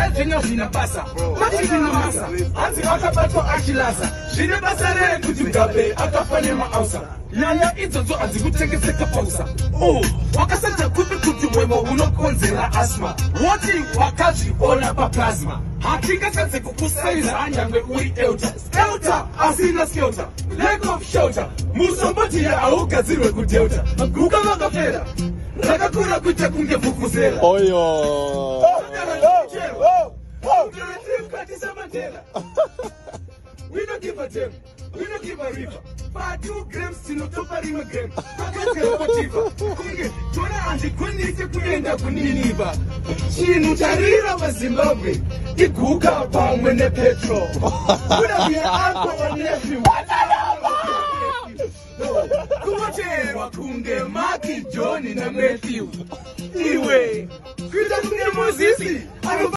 zvino zvina basa mativina masa hanzi akabatwa achilasa zvine basa rekuti Mugabe akafa nemaausa nyaya idzodzo hadzikutengeseka pausa wakasata kupi kuti mwemo unokonzera asma woti wakazviona paplasma hatingasadze kukusaiza nyangwe uri euta asina skelter lack of shelter musomboti haugadzirwe kudelta maguka vakapera rakakura kuita kunge vhukuzera We don't give a damn. We don't give a river. For 2 grams, tinotopa rima gram. Pakatera pativa. Kunge, tona andikunise kuenda kuniniva. Chinu charira paZimbabwe. Iguka pamwe nepetrol. Kuda vya alko wa nephew. Kumocherwa kunge Maki, John na Matthew. Iwe, kuita kunge Mozisi.